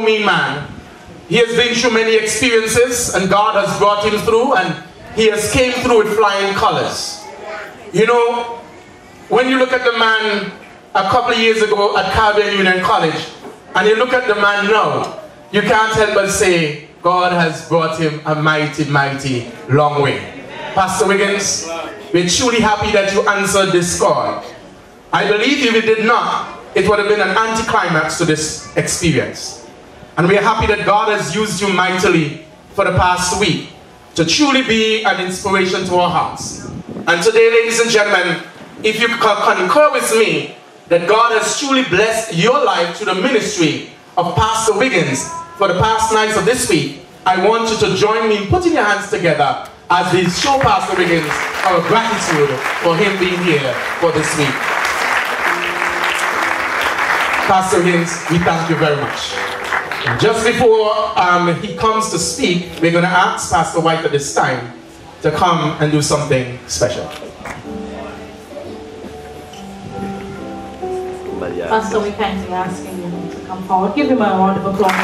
mean man. He has been through many experiences and God has brought him through, and he has came through with flying colors. You know, when you look at the man a couple of years ago at Caribbean Union College and you look at the man now, you can't help but say God has brought him a mighty, mighty long way. Pastor Wiggins, we're truly happy that you answered this call. I believe if you did not, it would have been an anticlimax to this experience. And we are happy that God has used you mightily for the past week to truly be an inspiration to our hearts. And today, ladies and gentlemen, if you concur with me that God has truly blessed your life through the ministry of Pastor Wiggins for the past nights of this week, I want you to join me in putting your hands together as we show Pastor Wiggins our gratitude for him being here for this week. Pastor Wiggins, we thank you very much. Just before he comes to speak, we're going to ask Pastor White at this time to come and do something special. Pastor, we kindly asking you to come forward. Give him a round of applause.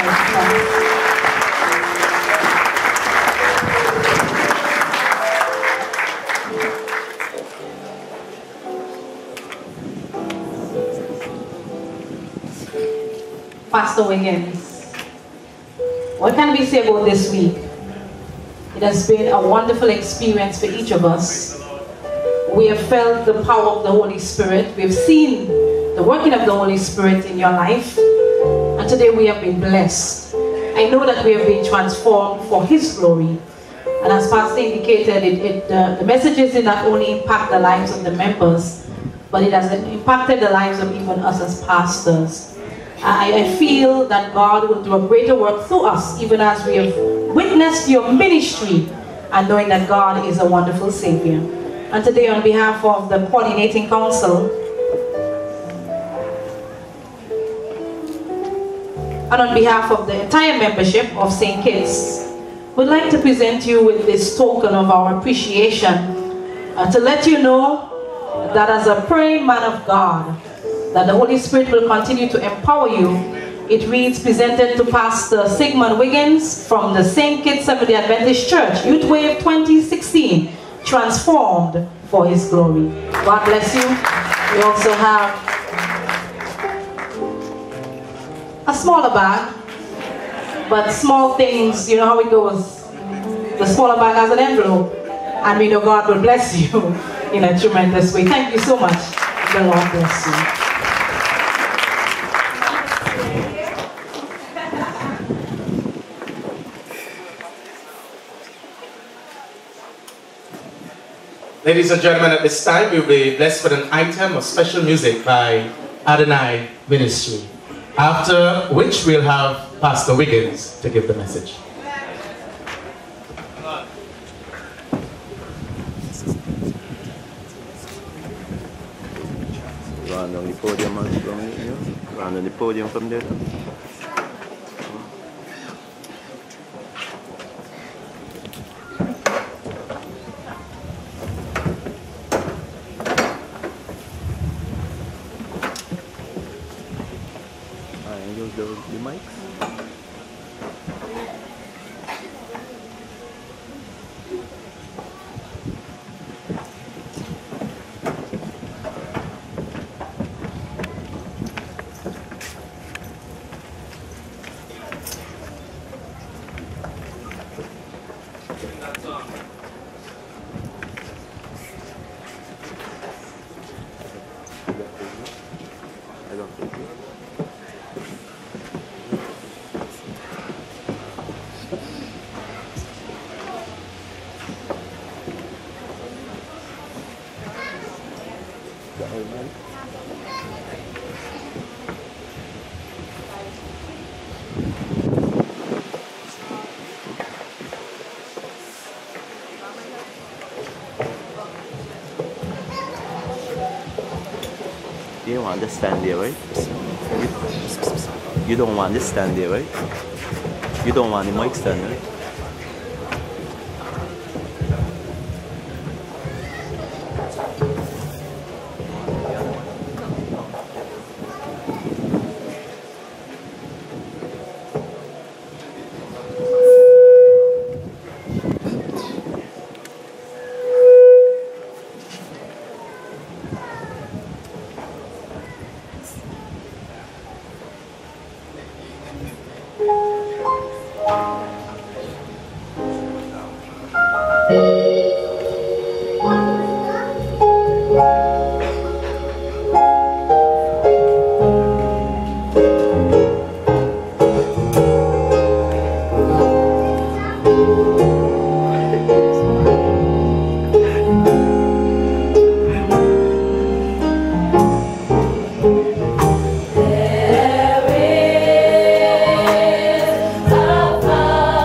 Pastor Wiggins, what can we say about this week? It has been a wonderful experience for each of us. We have felt the power of the Holy Spirit. We have seen the working of the Holy Spirit in your life. And today we have been blessed. I know that we have been transformed for His glory. And as Pastor indicated, the messages did not only impact the lives of the members, but it has impacted the lives of even us as pastors. I feel that God will do a greater work through us, even as we have witnessed your ministry and knowing that God is a wonderful Savior. And today, on behalf of the Coordinating Council and on behalf of the entire membership of St. Kitts, we'd like to present you with this token of our appreciation to let you know that as a praying man of God, that the Holy Spirit will continue to empower you. It reads, presented to Pastor Sigmund Wiggins from the St. Kitts Seventh-day Adventist Church, Youth Wave 2016, transformed for His glory. God bless you. We also have a smaller bag, but small things, you know how it goes. The smaller bag has an envelope, and we know God will bless you in a tremendous way. Thank you so much. The Lord bless you. Ladies and gentlemen, at this time we'll be blessed with an item of special music by Adonai Ministry, after which we'll have Pastor Wiggins to give the message. Round on the podium, round on the podium from there. The mics. You don't want to stand there, right? You don't want to stand there, right? You don't want the mic stand, right? There is a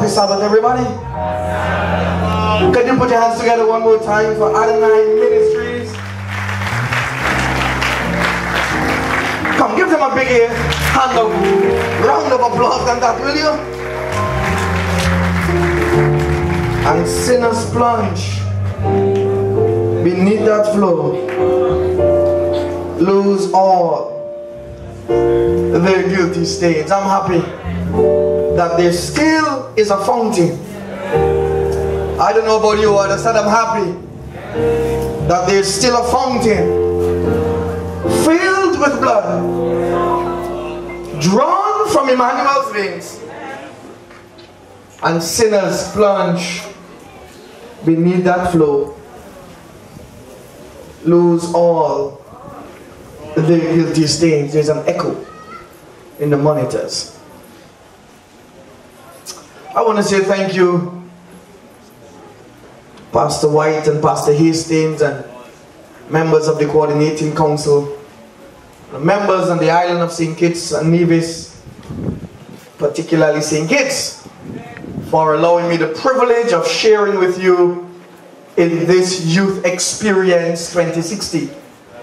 Sabbath, everybody? Can you put your hands together one more time for Adonai Ministries? Come, give them a big round of applause on that, will you? And sinners plunge beneath that flow, lose all their guilty stains. I'm happy that there still is a fountain. I don't know about you, I just said I'm happy that there's still a fountain filled with blood, drawn from Emmanuel's veins, and sinners plunge beneath that flow, lose all their guilty stains. There's an echo in the monitors. I want to say thank you, Pastor White and Pastor Hastings and members of the Coordinating Council, the members on the island of St. Kitts and Nevis, particularly St. Kitts, for allowing me the privilege of sharing with you in this Youth Experience 2016.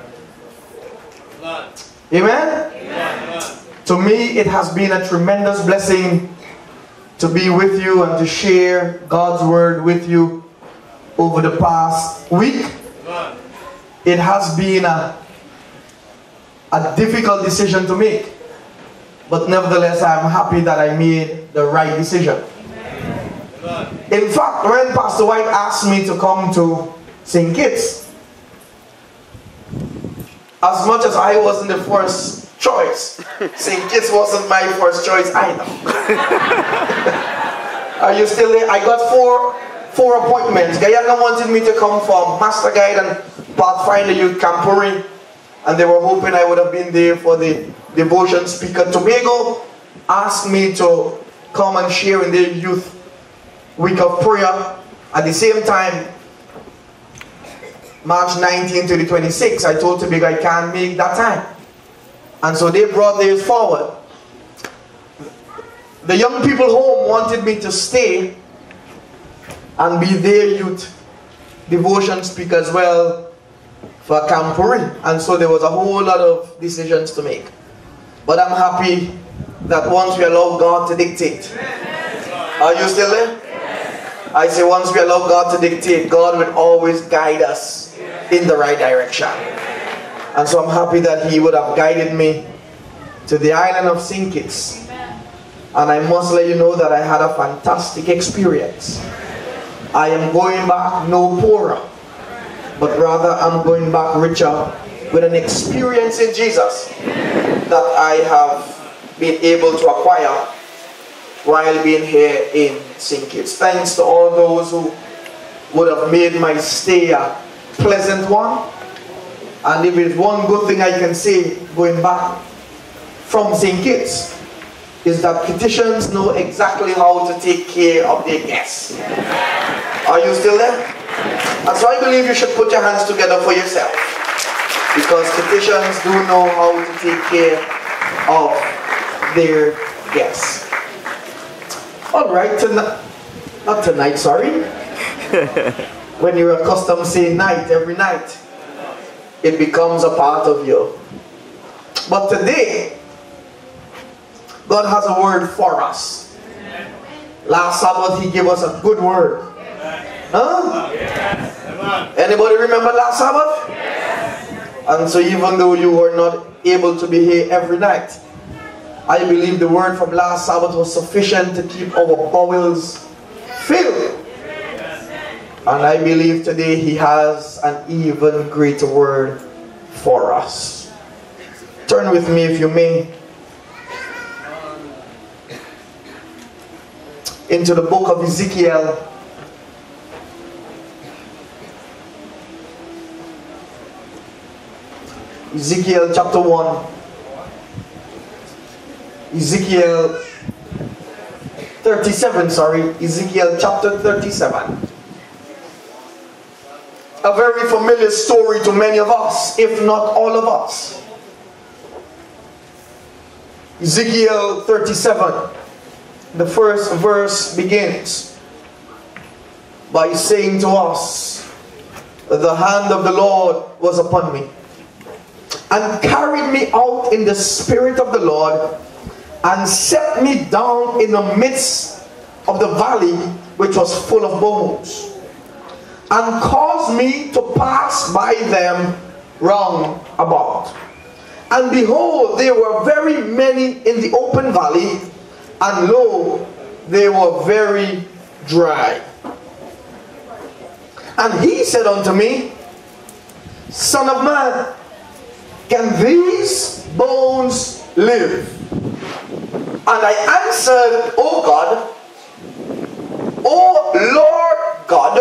Amen? Amen? To me, it has been a tremendous blessing to be with you and to share God's word with you over the past week. It has been a difficult decision to make, but nevertheless I'm happy that I made the right decision. In fact, when Pastor White asked me to come to St. Kitts, as much as I wasn't the first choice, St. Kitts wasn't my first choice either. Are you still there? I got four appointments. Guyana wanted me to come for Master Guide and Pathfinder Youth Campuri, and they were hoping I would have been there for the devotion speaker. Tobago asked me to come and share in their youth week of prayer. At the same time, March 19 to the 26th, I told Tobago I can't make that time. And so they brought theirs forward. The young people home wanted me to stay and be their youth devotion speaker as well for Campuri. And so there was a whole lot of decisions to make. But I'm happy that once we allow God to dictate. Are you still there? I say once we allow God to dictate, God will always guide us in the right direction. And so I'm happy that He would have guided me to the island of St. Kitts. And I must let you know that I had a fantastic experience. I am going back no poorer, but rather I'm going back richer with an experience in Jesus that I have been able to acquire while being here in St. Kitts. Thanks to all those who would have made my stay a pleasant one. And if it's one good thing I can say going back from St. Kitts, is that Kittitians know exactly how to take care of their guests. Are you still there? And so I believe you should put your hands together for yourself, because Kittitians do know how to take care of their guests. Alright, not tonight, sorry. When you're accustomed to saying night every night, it becomes a part of you. But today, God has a word for us. Last Sabbath, He gave us a good word. Huh? Anybody remember last Sabbath? And so even though you were not able to be here every night, I believe the word from last Sabbath was sufficient to keep our bowels filled. And I believe today He has an even greater word for us. Turn with me, if you may, into the book of Ezekiel. Ezekiel chapter 1. Ezekiel 37, sorry. Ezekiel chapter 37. A very familiar story to many of us, if not all of us. Ezekiel 37. the first verse begins by saying to us, the hand of the Lord was upon me, and carried me out in the spirit of the Lord, and set me down in the midst of the valley which was full of bones, and caused me to pass by them round about. And behold, there were very many in the open valley, and lo, they were very dry. And he said unto me, Son of man, can these bones live? And I answered, O God, O Lord God,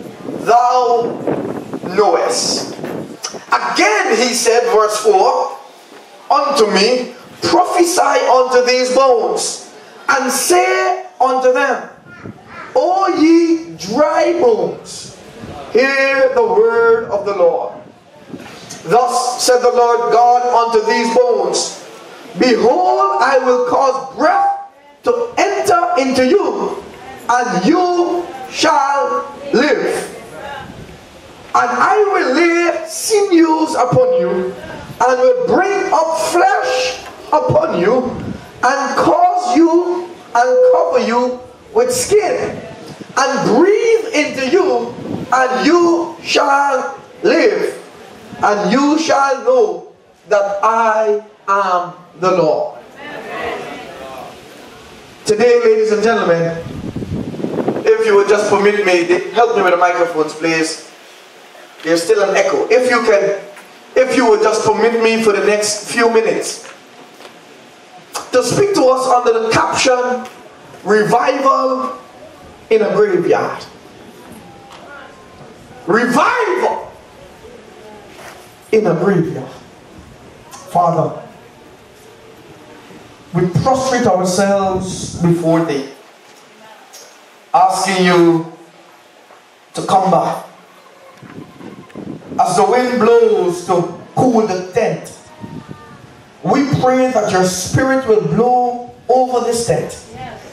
thou knowest. Again he said, verse 4, unto me, prophesy unto these bones, and say unto them, O ye dry bones, hear the word of the Lord. Thus said the Lord God unto these bones, behold, I will cause breath to enter into you, and you shall live. And I will lay sinews upon you, and will bring up flesh upon you, and cause you and cover you with skin, and breathe into you, and you shall live, and you shall know that I am the Lord. Today, ladies and gentlemen, if you would just permit me, help me with the microphones, please. There's still an echo. If you would just permit me for the next few minutes to speak to us under the caption, Revival in a Graveyard. Revival in a graveyard. Father, we prostrate ourselves before thee, asking you to come back. As the wind blows to cool the tent, we pray that your spirit will blow over this tent.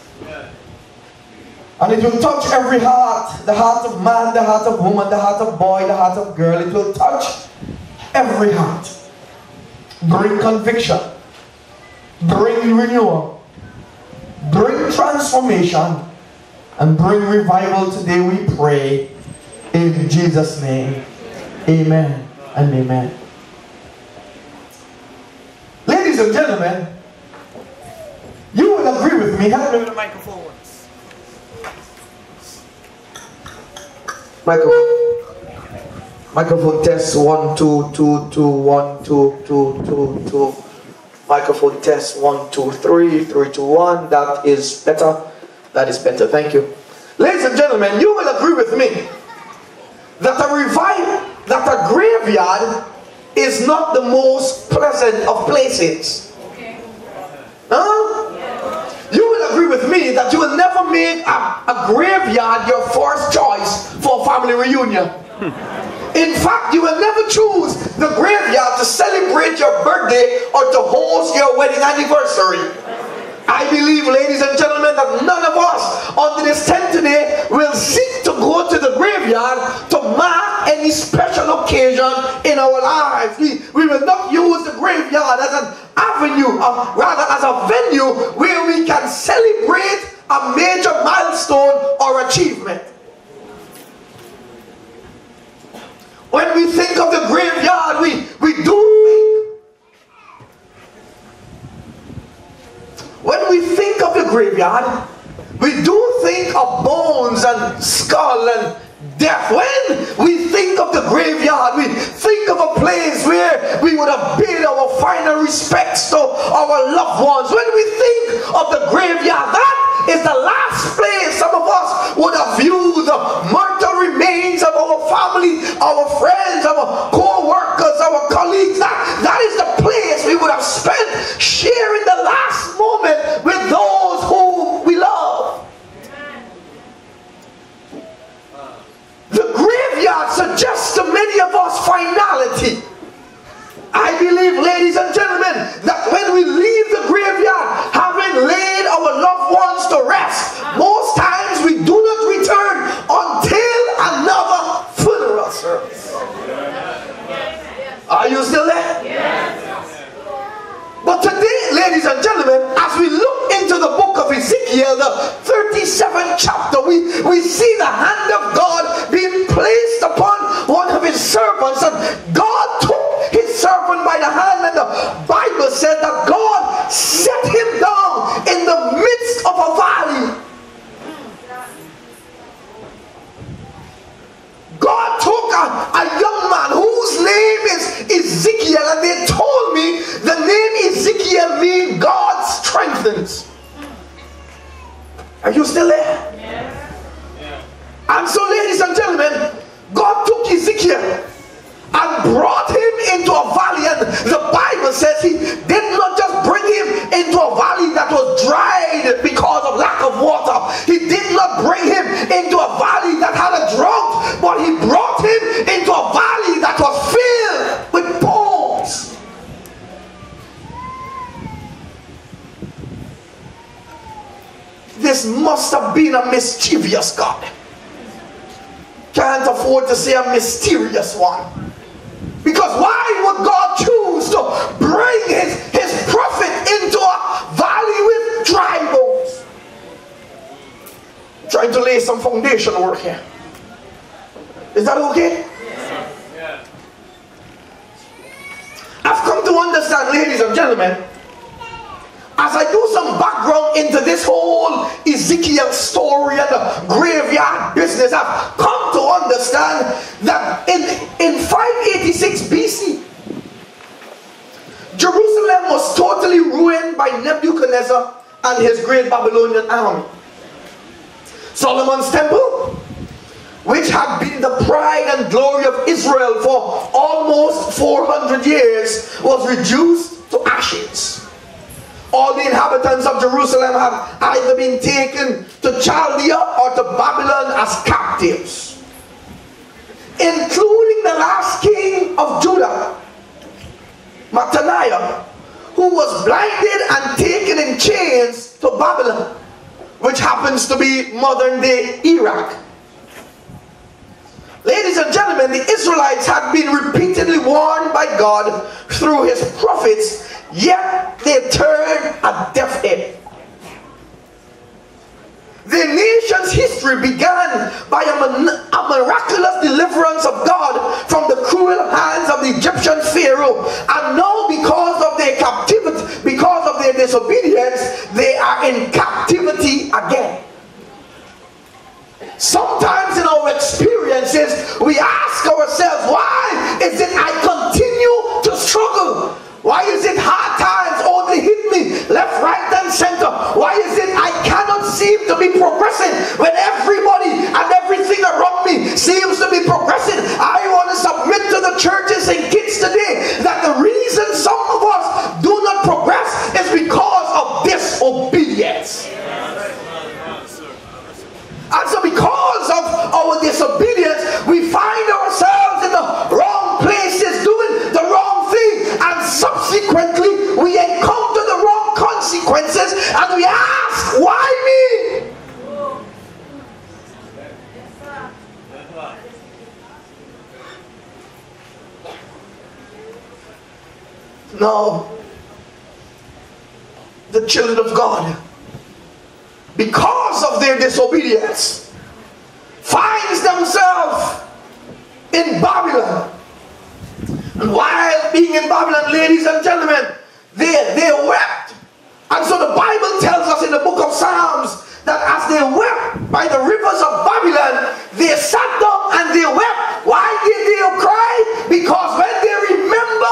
And it will touch every heart, the heart of man, the heart of woman, the heart of boy, the heart of girl. It will touch every heart. Bring conviction, bring renewal, bring transformation, and bring revival today, we pray. In Jesus' name, amen and amen. Ladies and gentlemen, you will agree with me. Help me with the microphone. Microphone test 1 2 2 2 1 2 2 2 2. Microphone test 1 2 3 3 2 1. That is better. That is better. Thank you. Ladies and gentlemen, you will agree with me that a graveyard is not the most pleasant of places. Huh? You will agree with me that you will never make a graveyard your first choice for a family reunion. In fact, you will never choose the graveyard to celebrate your birthday or to host your wedding anniversary. I believe, ladies and gentlemen, that none of us under this tent today will seek to go to the graveyard to mark any special occasion in our lives. We will not use the graveyard as an avenue, rather as a venue where we can celebrate a major milestone or achievement. When we think of the graveyard, we do think. When we think of the graveyard, we do think of bones and skull and death. When we think of the graveyard, we think of a place where we would have paid our final respects to our loved ones. When we think of the graveyard, that is the last place some of us would have viewed the mortal remains of our family, our friends, our co-workers, our colleagues. That is the place we would have spent sharing the last moment with those whom we love. The graveyard suggests to many of us finality. I believe, ladies and gentlemen, that when we leave the graveyard, having laid our loved ones us to rest, most times we do not return until another funeral service. Are you still there? Yes. But today, ladies and gentlemen, as we look into the book of Ezekiel, the 37th chapter, we see the hand of God being placed upon one of his servants, and God took his servant by the hand, and the Bible said that God set him down in the midst of a valley. God took a young man whose name is Ezekiel, and they told me the name Ezekiel means God strengthens. Are you still there? Yes. And so, ladies and gentlemen, God took Ezekiel and brought him into a valley, and the Bible says he did not just bring him into a valley that was dried because of lack of water. He did not bring him into a valley that had a drought, but he brought him into a valley that was filled with bones. This must have been a mischievous God. Can't afford to say a mysterious one. Because why would God choose to bring his prophet into a valley with dry bones? I'm trying to lay some foundation work here. Is that okay? Yeah. I've come to understand, ladies and gentlemen, as I do some background into this whole Ezekiel story and the graveyard business, I've come to understand that in 586 BC, Jerusalem was totally ruined by Nebuchadnezzar and his great Babylonian army. Solomon's temple, which had been the pride and glory of Israel for almost 400 years, was reduced to ashes. All the inhabitants of Jerusalem have either been taken to Chaldea or to Babylon as captives, including the last king of Judah, Mattaniah, who was blinded and taken in chains to Babylon, which happens to be modern-day Iraq. Ladies and gentlemen, the Israelites had been repeatedly warned by God through his prophets, yet they turned a deaf ear. The nation's history began by a miraculous deliverance of God from the cruel hands of the Egyptian Pharaoh, and now because of their captivity, because of their disobedience, they are in captivity again. Sometimes in our experiences, we ask ourselves, why is it I continue to struggle? Why is it hard times only hit me left, right, and center? Why is it I cannot seem to be progressing when everybody and everything around me seems to be progressing? I want to submit to the churches and kids today that the reason some of us do not progress is because of disobedience. And so because of our disobedience, we find ourselves in the wrong places doing the wrong thing, and subsequently we encounter the wrong consequences, and we ask, why me? Now, the children of God, because of their disobedience, finds themselves in Babylon. And while being in Babylon, ladies and gentlemen, they wept. And so the Bible tells us in the book of Psalms that as they wept by the rivers of Babylon, they sat down and they wept. Why did they cry? Because when they remember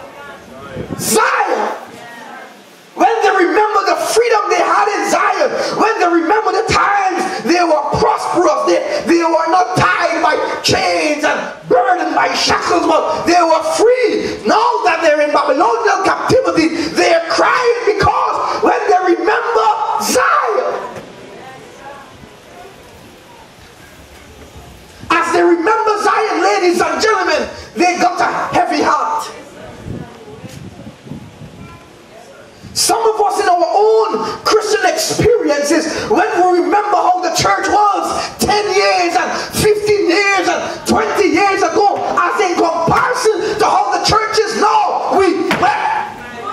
Zion, when they remember the freedom they had in Zion, when they remember the times they were prosperous, they were not tied by chains and burdened by shackles, but they were free. Now that they're in Babylonian captivity, they're crying because when they remember Zion, as they remember Zion, ladies and gentlemen, they got a heavy heart. Some of us in our own some Christian experiences, when we remember how the church was 10 years and 15 years and 20 years ago, as in comparison to how the church is now, we wept.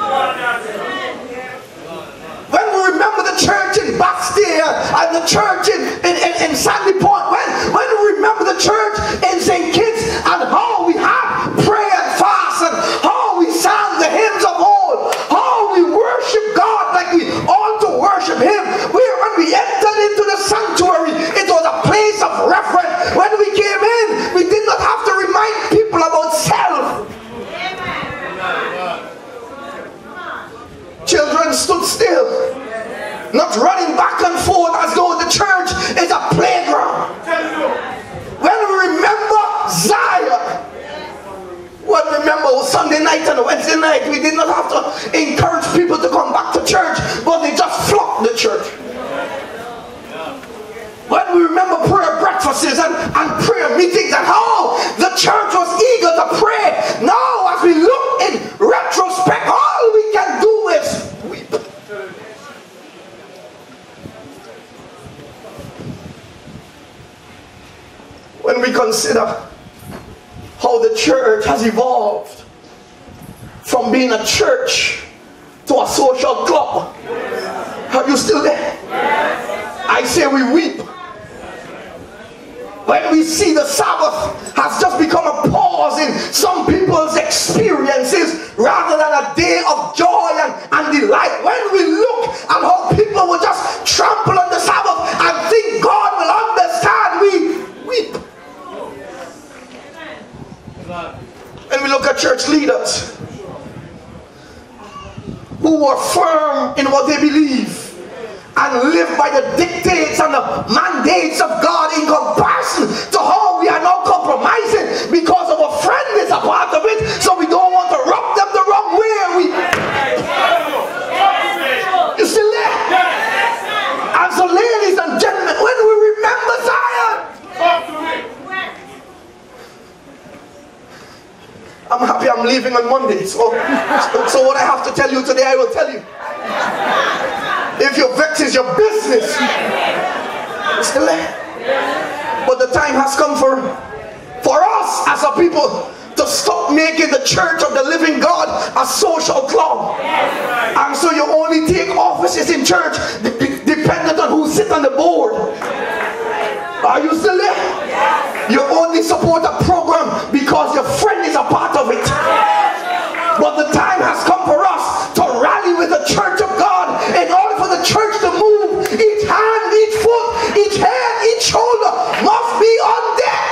When we remember the church in Bastille and the church in Sandy Point, when we remember the church in St. Kitts and how we had prayer and fast and how we sang the hymns of old, how we worship God like we ought to worship Him, where when we entered into the sanctuary, it was a place of reverence. When we came in, we did not have to remind people about self. Children stood still, not running back and forth as though the church is a playground. When we remember Zion, when we remember Sunday night and Wednesday night, we did not have to encourage people to come back to church, but they just flocked the church. When we remember prayer breakfasts and prayer meetings and how the church was eager to pray, now as we look in retrospect, all we can do is weep. When we consider how the church has evolved from being a church to a social club. Are you still there? I say we weep. When we see the Sabbath has just become a pause in some people's experiences rather than a day of joy and delight. When we look at how people will just trample on the Sabbath and think God will understand, we weep. When we look at church leaders who are firm in what they believe and live by the dictates and the mandates of God in comparison to how we are now compromising because our friend is a part of it, so we don't want to rub them the wrong way. You still there? And so, ladies and gentlemen, when we remember Zion, I'm happy I'm leaving on Monday, so what I have to tell you today, I will tell you. If your vex is your business, it's still there. But the time has come for us as a people to stop making the church of the living God a social club. And so you only take offices in church dependent on who sits on the board. Are you still there? You only support a program because your friend is a part of it. But the time has come for us to rally with the church of God in order for the church to move. Each hand, each foot, each head, each shoulder must be on deck.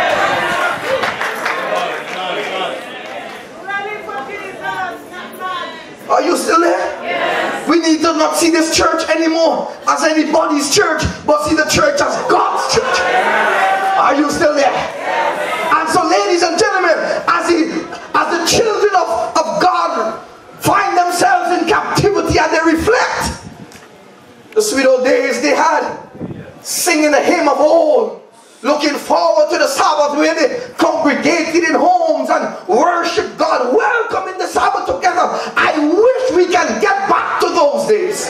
Are you still there? Yes. We need to not see this church anymore as anybody's church, but see the church as God's church. Are you still there? Yes. And so, ladies and gentlemen, as the children of God find themselves in captivity and they reflect the sweet old days they had, singing the hymn of old, looking forward to the Sabbath where they congregated in homes and worship God, welcoming the Sabbath together. I wish we can get back to those days.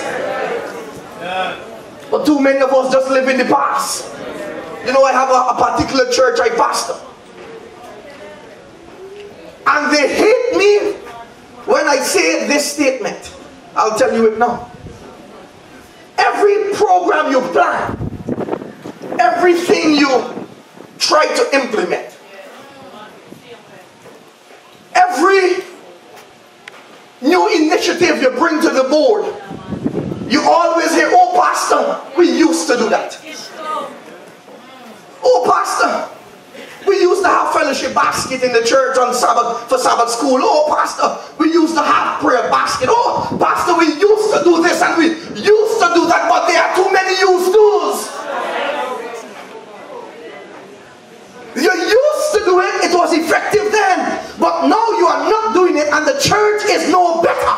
But too many of us just live in the past. You know, I have a particular church I pastor, and they hate me when I say this statement. I'll tell you it now. Every program you plan, everything you try to implement, every new initiative you bring to the board, you always hear, "Oh, Pastor, we used to do that. Oh, Pastor, we used to have fellowship basket in the church on Sabbath for Sabbath school. Oh, Pastor, we used to have prayer basket. Oh, Pastor, we used to do this and we used to do that, but there are too many used to's. You used to do it, it was effective then, but now you are not doing it and the church is no better.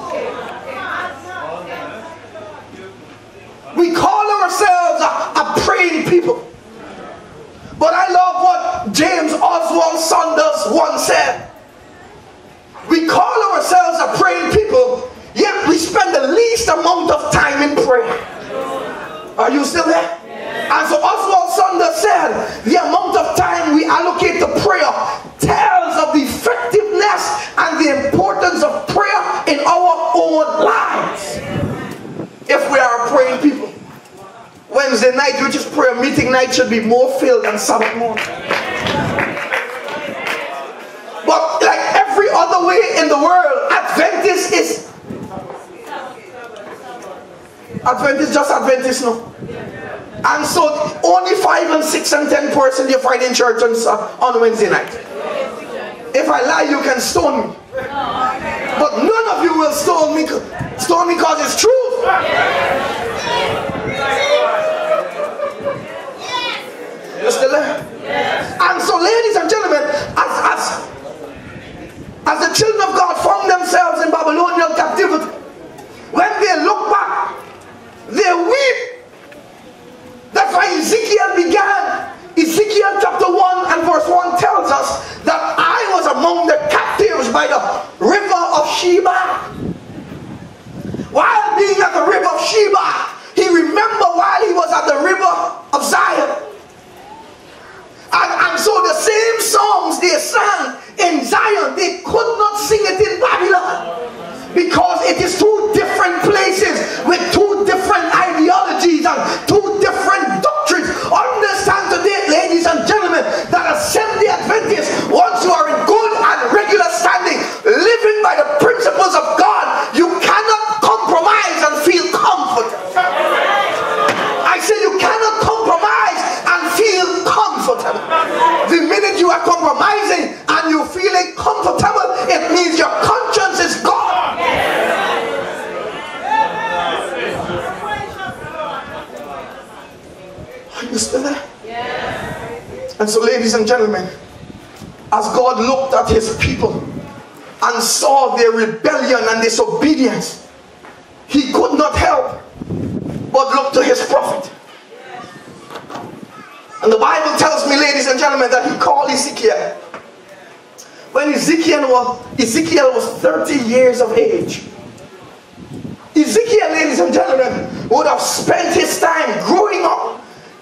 We call ourselves a praying people. But I love what James Oswald Saunders once said. We call ourselves a praying people, yet we spend the the least amount of time in prayer. Are you still there? And so Oswald Sanders said, the amount of time we allocate to prayer tells of the effectiveness and the importance of prayer in our own lives. If we are praying people, Wednesday night, which is prayer meeting night, should be more filled than Sabbath morning. But like every other way in the world, Adventist just Adventist, no. And so only 5 and 6 and 10% you find in church on Wednesday night. If I lie, you can stone me. But none of you will stone me because it's truth. You still there? And so, ladies and gentlemen, as the children of God found themselves in Babylonian captivity, when they look back, they weep. That's why Ezekiel began. Ezekiel chapter 1 and verse 1 tells us that I was among the captives by the river of Sheba. While being at the river of Sheba, he remembered while he was at the river of Zion. And so the same songs they sang in Zion, they could not sing it in Babylon. Because it is two different places with two different ideologies and two different doctrines. Understand today, ladies and gentlemen, that Assembly Adventists, once you are in good and regular standing, living by the principles of God, you cannot compromise and feel comfortable. I say you cannot compromise and feel comfortable. The minute you are compromising and you feeling comfortable, it means your conscience is gone. Are you still there? Yes. And so, ladies and gentlemen, as God looked at his people and saw their rebellion and disobedience, he could not help but look to his prophet. And the Bible tells me, ladies and gentlemen, that he called Ezekiel. When Ezekiel was 30 years of age. Ezekiel, ladies and gentlemen, would have spent his time growing up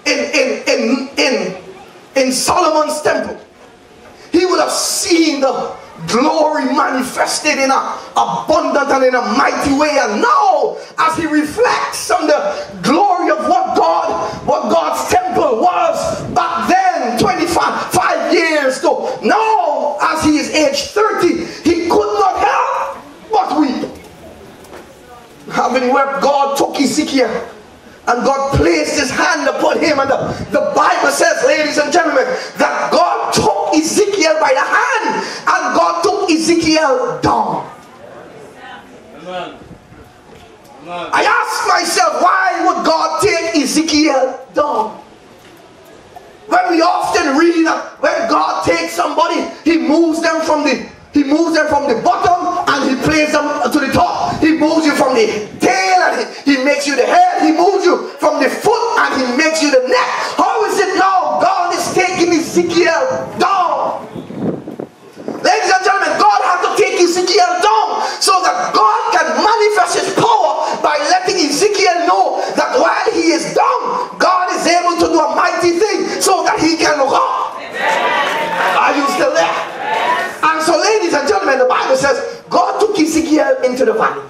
in Solomon's temple. He would have seen the glory manifested in an abundant and in a mighty way. And now, as he reflects on the glory of what God's temple was back then, 25 years ago, now as he is age 30, he could not help but weep. Having wept, God took Ezekiel and God placed his hand upon him, and the Bible says, ladies and gentlemen, that God took Ezekiel by the hand and God took Ezekiel down. Amen. Amen. I ask myself, why would God take Ezekiel down? When we often read that when God takes somebody, he moves them from the bottom and he places them to the top. He moves you from the tail and he makes you the head. He moves you from the foot and he makes you the neck. How is it now God is taking Ezekiel down? Ladies and gentlemen, God had to take Ezekiel down so that God can manifest his power by letting Ezekiel know that while he is down, God is able to do a mighty thing so that he can look up. Are you still there? And so, ladies and gentlemen, the Bible says God took Ezekiel into the valley.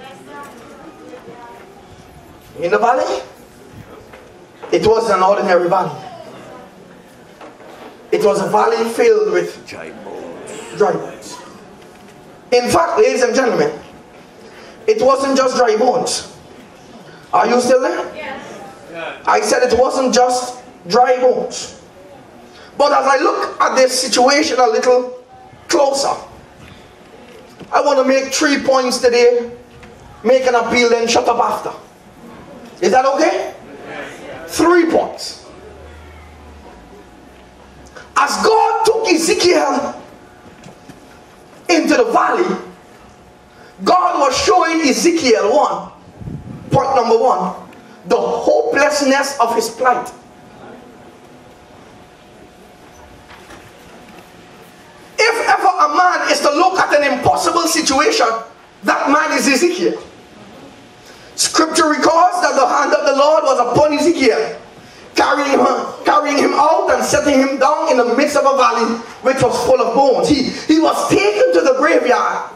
In the valley, it wasn't an ordinary valley. It was a valley filled with dry bones. In fact, ladies and gentlemen, it wasn't just dry bones. Are you still there? Yes. I said it wasn't just dry bones. But as I look at this situation a little closer, I want to make 3 points today, make an appeal, then shut up after. Is that okay? 3 points. As God took Ezekiel into the valley, God was showing Ezekiel point number 1, the hopelessness of his plight. If ever a man is to look at an impossible situation, that man is Ezekiel. Scripture records that the hand of the Lord was upon Ezekiel, carrying him out and setting him down in the midst of a valley which was full of bones. He was taken to the graveyard.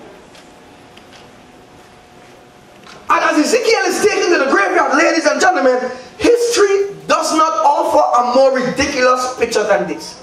And as Ezekiel is taken to the graveyard, ladies and gentlemen, history does not offer a more ridiculous picture than this.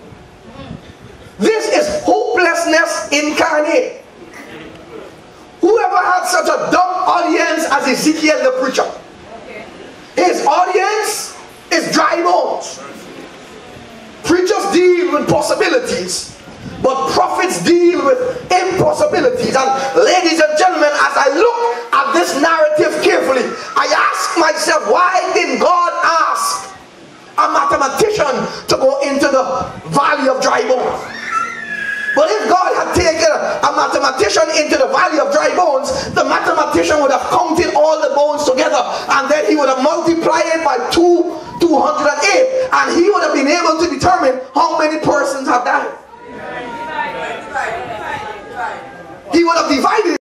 This is hopelessness incarnate. Whoever had such a dumb audience as Ezekiel the preacher? His audience is dry bones. Preachers deal with possibilities, but prophets deal with impossibilities. And ladies and gentlemen, as I look at this narrative carefully, I ask myself, why did God ask a mathematician to go into the valley of dry bones? But if God had taken a mathematician into the valley of dry bones, the mathematician would have counted all the bones together, and then he would have multiplied it by 208, and he would have been able to determine how many persons have died. He would have divided it.